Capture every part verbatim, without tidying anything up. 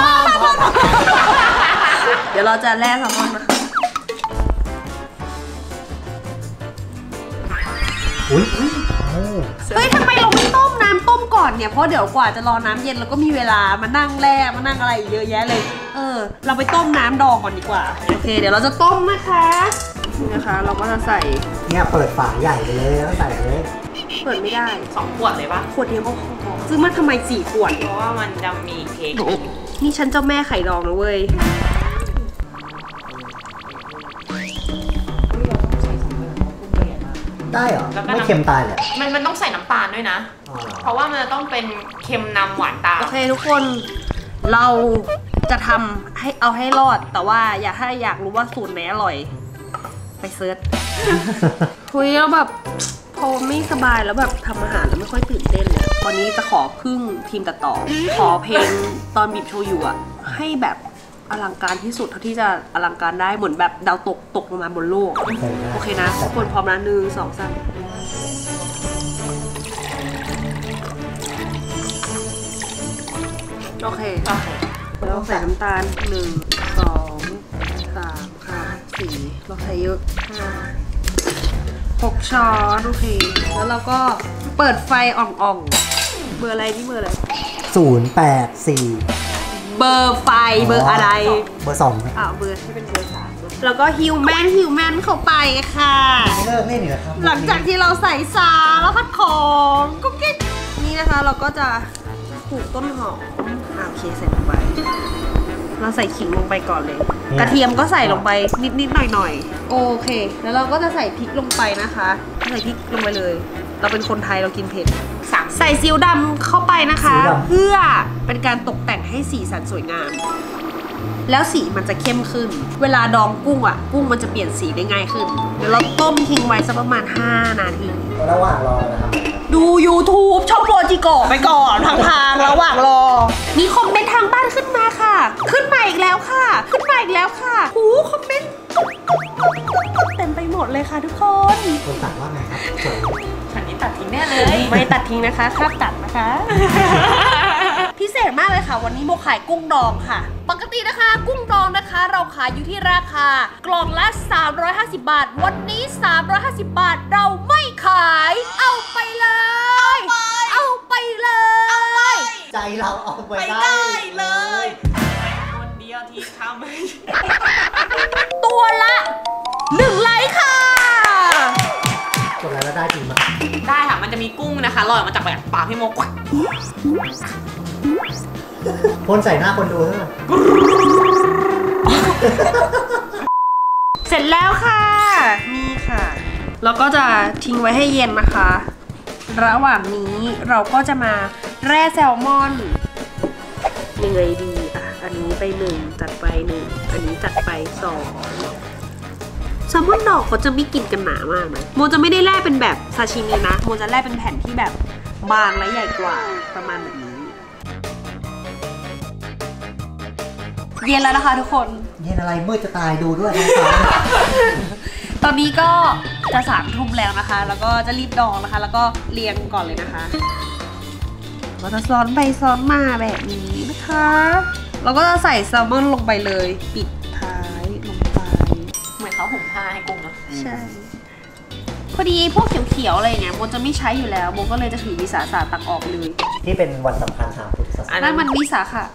เดี๋ยวเราจะแล่แซลมอนนะคะอุ้ยอุ้ยโอ้เฮ้ยทำไมเราไม่ต้มน้ำต้มก่อนเนี่ยเพราะเดี๋ยวกว่าจะรอน้ำเย็นเราก็มีเวลามานั่งแล่มานั่งอะไรเยอะแยะเลย เออ เราไปต้มน้ำดองก่อนดีกว่าโอเคเดี๋ยวเราจะต้มนะคะนี่นะคะ เราก็จะใส่เนี่ยเปิดฝาใหญ่ไปเลยแล้วใส่เลยเปิดไม่ได้สองขวดเลยปะขวดเดียวก็พอซื้อมาทำไมสี่ขวดเพราะว่ามันจะมีเค้กนี่ฉันเจ้าแม่ไข่ดองนะเว้ยได้เหรอไม่เค็มตายเลยมันมันต้องใส่น้ำตาลด้วยนะอ๋อเพราะว่ามันจะต้องเป็นเค็มนำหวานตามโอเคทุกคนเราจะทำให้เอาให้รอดแต่ว่าอยากถ้าอยากรู้ว่าสูตรไหนอร่อย ไปเซิร์ช คุยแล้วแบบพอไม่สบายแล้วแบบทำอาหารแล้วไม่ค่อยตื่นเต้นเลยวันนี้จะขอพึ่งทีมตัดต่อ ขอเพลงตอนบีบโชยุอะให้แบบอลังการที่สุดเท่าที่จะอลังการได้เหมือนแบบดาวตกตกลงมาบนโลก โอเคนะทุกคนพร้อมนะหนึ่งสองสามโอเคโอเคเราใส่น้ำตาลหนึ่งสองสามค่ะสี่เราใส่เยอะห้าหกช้อนโอเค แล้วเราก็เปิดไฟอ่องๆ เบอร์อะไรนี่เบอร์อะไรศูนย์แปดสี่เบอร์ไฟเบอร์อะไรเบอร์สองอ่าเบอร์ที่เป็นเบอร์สามแล้วก็ฮิวแมนฮิวแมนเข้าไปค่ะไม่เลิกเล่นอีกแล้วครับหลังจากที่เราใส่สาแล้วพัดของกุ๊กกิ๊กนี่นะคะเราก็จะปลูกต้นหอมอ่าโอเคใส่ลงไปเราใส่ขิงลงไปก่อนเลย กระเทียมก็ใส่ลงไปนิดนิดหน่อยหน่อยๆโอเค แล้วเราก็จะใส่พริกลงไปนะคะใส่พริกลงไปเลย เราเป็นคนไทยเรากินเผ็ดสามใส่ซีอิ๊วดำเข้าไปนะคะ เพื่อเป็นการตกแต่งให้สีสันสวยงามแล้วสีมันจะเข้มขึ้นเวลาดองกุ้งอ่ะกุ้งมันจะเปลี่ยนสีได้ง่ายขึ้นเดี๋ยวเราต้มทิ้งไว้สักประมาณห้านาทีระหว่างรอนะครับดู YouTube ช่องโปรจิโกะไปก่อนทางทางระหว่างรอมีคอมเมนต์ทางบ้านขึ้นมาค่ะขึ้นมาอีกแล้วค่ะขึ้นมาอีกแล้วค่ะหูคอมเมนต์เต็มไปหมดเลยค่ะทุกคนคนตัดว่าไงครับฉันนี่ตัดทิ้งแน่เลยไม่ตัดทิ้งนะคะคาบตัดนะคะพิเศษมากเลยค่ะวันนี้โมขายกุ้งดองค่ะปกตินะคะกุ้งดองนะคะเราขายอยู่ที่ราคากล่องละสามร้อยห้าสิบบาทวันนี้สามร้อยห้าสิบบาทเราไม่ขายเอาไปเลยเอาไปเลยใจเราเอาไปได้เลยคนเดียวที่ทำตัวละหนึ่งไลค์ค่ะกดไลค์แล้วได้จริงไหมได้ค่ะมันจะมีกุ้งนะคะลอยออกมาจากแบบปากพี่โมกพ่นใส่หน้าคนดูใช่ไหมเสร็จแล้วค่ะนี่ค่ะแล้วก็จะทิ้งไว้ให้เย็นนะคะระหว่างนี้เราก็จะมาแร่แซลมอนยังไงดีอ่ะอันนี้ไปหนึ่งจัดไปหนึ่งอันนี้จัดไปสองแซลมอนดอกเขาจะไม่กินกันหนามากนะโมจะไม่ได้แร่เป็นแบบซาชิมินะโมจะแร่เป็นแผ่นที่แบบบางและใหญ่กว่าประมาณแบบนี้เย็นแล้วนะคะทุกคนเย็นอะไรมืดจะตายดูด้วยท้องฟ้าตอนนี้ก็จะสามทุ่มแล้วนะคะแล้วก็จะรีบดองนะคะแล้วก็เรียงก่อนเลยนะคะเราจะซ้อนไปซ้อนมาแบบนี้นะคะเราก็จะใส่แซลมอนลงไปเลยปิดท้ายลงไปเหมือนเขาห่มผ้าให้กุ้งเนาะใช่พอดีพวกเขียวๆอะไรเนี่ยโมจะไม่ใช้อยู่แล้วโมก็เลยจะถือวิสาสะตักออกเลยที่เป็นวันสำคัญทางพุทธศาสนาอันนั้นมันวิสาค่ะ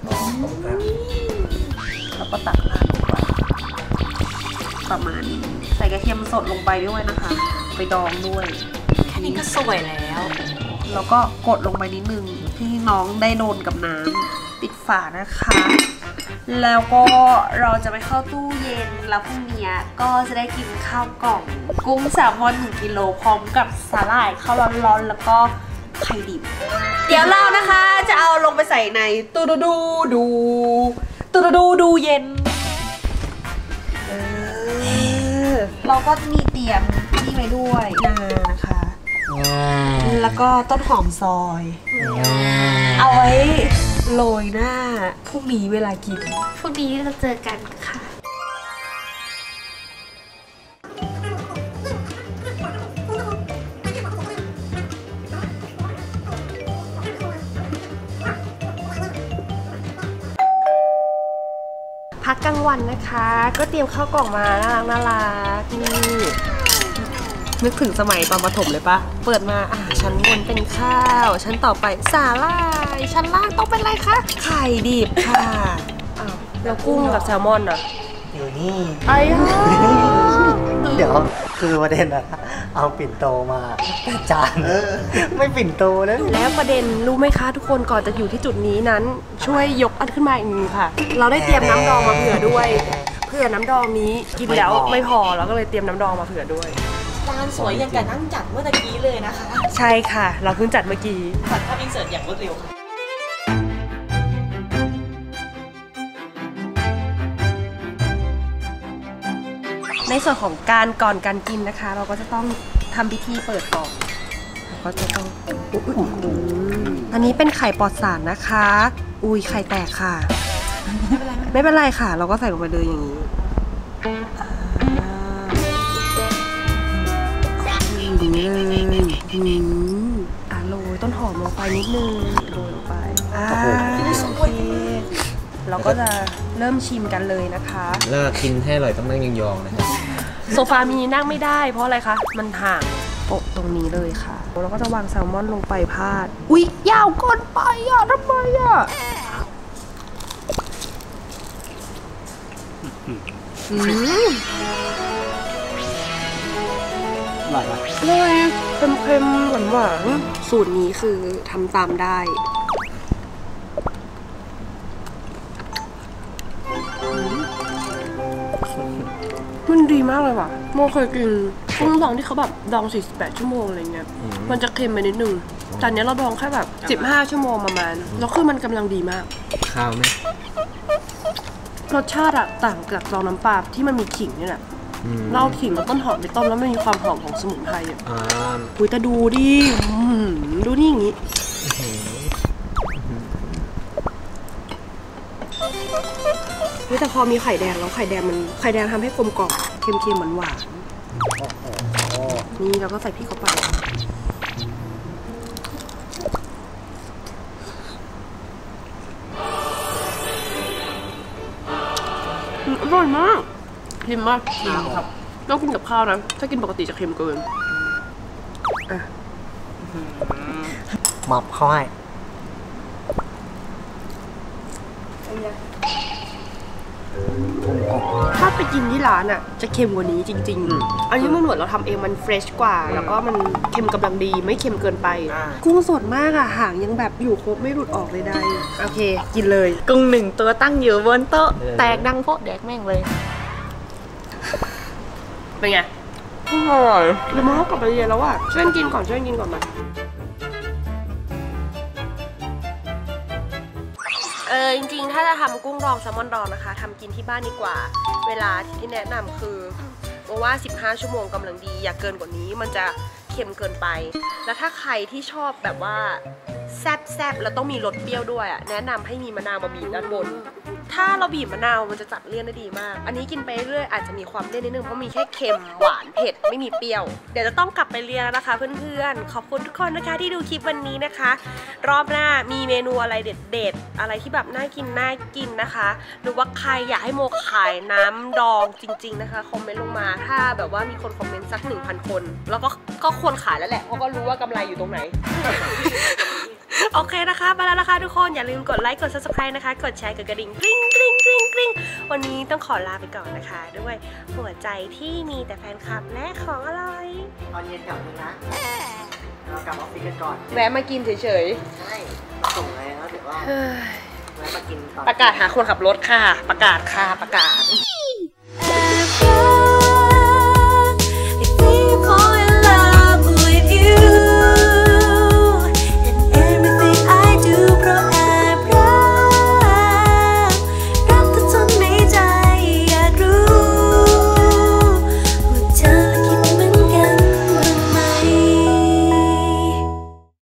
แล้วก็ตักราดลงไปประมาณนี้ใส่กระเทียมสดลงไปด้วยนะคะไปดองด้วยแค่นี้ก็สวยแล้วแล้วก็กดลงไปนิดนึงให้น้องได้โดนกับน้ำปิดฝานะคะแล้วก็เราจะไปเข้าตู้เย็นแล้วพรุ่งนี้ก็จะได้กินข้าวกล่องกุ้งแซลมอนหนึ่งกิโลพร้อมกับสาหร่ายข้าวร้อนๆแล้วก็ไข่ดิบเดี๋ยวเรานะคะจะเอาลงไปใส่ในตูดูดูดูตูดูดูดูเย็นเออเราก็มีเตรียมนี่ไว้ด้วยนานะคะแล้วก็ต้นหอมซอยเอาไว้โรยหน้าพรุ่งนี้เวลากินพรุ่งนี้เราเจอกันค่ะพักกลางวันนะคะก็เตรียมข้าวกล่องมาน่ารักน่ารักนี่นึกถึงสมัยตอนประถมเลยปะเปิดมาอ่ะชั้นบนเป็นข้าวชั้นต่อไปสาหร่ายชั้นล่างต้องเป็นอะไรคะไข่ดิบค่ะอ้าวแล้วกุ้งกับแซลมอนอ่ะอยู่นี่ไอ้ห่าเดี๋ยวคือประเด็นอะเอาปิ่นโตมาแต่จานไม่ปิ่นโตนะแล้วประเด็นรู้ไหมคะทุกคนก่อนจะอยู่ที่จุดนี้นั้นช่วยยกอันขึ้นมาอีกนึงค่ะเราได้เตรียมน้ำดองมาเผื่อด้วยเผื่อน้ำดองนี้กินแล้วไม่พอเราก็เลยเตรียมน้ำดองมาเผื่อด้วยจานสวยอย่างกับนั่งจัดเมื่อตะกี้เลยนะคะใช่ค่ะเราเพิ่งจัดเมื่อกี้ตัดภาพอินเสิร์ตอย่างรวดเร็วค่ะในส่วนของการก่อนการกินนะคะเราก็จะต้องทำพิธีเปิดก่อนแล้วก็จะต้องอันนี้เป็นไข่ปลอดสารนะคะอุ้ยไข่แตกค่ะไม่เป็นไรค่ะเราก็ใส่ลงไปเลยอย่างนี้อย่างนี้เลยอืมอ่ะโรยต้นหอมลงไปนิดนึงโรยลงไปอ่าโอเคเราก็จะเริ่มชิมกันเลยนะคะแล้วกินให้อร่อยต้องนั่งยองๆนะครับโซฟามีนั่งไม่ได้เพราะอะไรคะมันห่างโต๊ะตรงนี้เลยค่ะเราก็จะวางแซลมอนลงไปพาดอุ๊ยยาวเกินไปอ่ะทำไมอ่ะอืมอร่อยปะอร่อยเค็มๆหวานๆสูตรนี้คือทำตามได้มันดีมากเลยว่ะโมเคยกินกุ้งดองที่เขาแบบดองสี่สิบแปดชั่วโมงอะไรเงี้ยมันจะเค็มไปนิดนึงจานนี้เราดองแค่แบบสิบห้าชั่วโมงประมาณแล้วคือมันกำลังดีมากข้าวไหมรสชาติอะต่างจากซองน้ำปลาที่มันมีขิงนี่แหละเราเอาขิงแล้วต้นหอมไปต้มแล้วมันมีความหอมของสมุนไพรอ่ะอ่าอุ้ยแต่ดูดิอื้อหือดูนี่อย่างงี้เฮ้ยแต่พอมีไข่แดงแล้วไข่แดงมันไข่แดงทำให้กลมกล่อมเค็มๆหวานๆนี่เราก็ใส่พริกเข้าไปอร่อยมากเค็มมากจริงครับต้องกินกับข้าวนะถ้ากินปกติจะเค็มเกินอ่ะหมับเข้าให้ถ้าไปกินที่ร้านอ่ะจะเค็มกว่านี้จริงๆอันนี้มันเหมือนเราทำเองมันเฟรชกว่า แล้วก็มันเค็มกำลังดีไม่เค็มเกินไปกุ้งสดมากอ่ะหางยังแบบอยู่ครบไม่หลุดออกเลยได้โอเคกินเลยกุ้งหนึ่งตัวตั้งอยู่บนโต๊ะแตกดังโป๊ะแดกแม่งเลยเป็นไงอร่อยเดี๋ยวมาเขากลับไปเรียนแล้วอ่ะช่วยกินก่อนช่วยกินก่อนมาเออจริงๆถ้าจะทำกุ้งดองแซลมอนดองนะคะทำกินที่บ้านดีกว่าเวลาที่แนะนำคือว่าสิบห้าชั่วโมงกำลังดีอย่าเกินกว่านี้มันจะเค็มเกินไปแล้วถ้าใครที่ชอบแบบว่าแซ่บๆแล้วต้องมีรสเปรี้ยวด้วยอ่ะแนะนำให้มีมะนาวมาบีบด้านบนถ้าเราบีบมะนาวมันจะจัดเลี่ยนได้ดีมากอันนี้กินไปเรื่อยอาจจะมีความเลี่ยนนิดนึงเพราะมีแค่เค็มหวานเผ็ดไม่มีเปรี้ยวเดี๋ยวจะต้องกลับไปเรียนแล้วนะคะเพื่อนๆขอบคุณทุกคนนะคะที่ดูคลิปวันนี้นะคะรอบหน้ามีเมนูอะไรเด็ดๆอะไรที่แบบน่ากินน่ากินนะคะหรือว่าใครอยากให้โมขายน้ำดองจริงๆนะคะคอมเมนต์ลงมาถ้าแบบว่ามีคนคอมเมนต์สัก หนึ่งพัน คนแล้วก็ก็ควรขายแล้วแหละเพราะก็รู้ว่ากำไรอยู่ตรงไหน โอเคนะคะไปแล้วนะคะทุกคนอย่าลืมกดไลค์กด ซับสไครบ์ นะคะกดแชร์กดกระดิ่งกริ๊งกริ๊งกริ๊งกริ๊งวันนี้ต้องขอลาไปก่อนนะคะด้วยหัวใจที่มีแต่แฟนคลับและของอร่อยตอนเย็นกลับนึงนะเรากลับออฟฟิศกันก่อนแวะมากินเฉยใช่มาส่งเลยแล้วเดี๋ยวว่าๆแวะมากินตอนประกาศหาคนขับรถค่ะประกาศค่ะประกาศ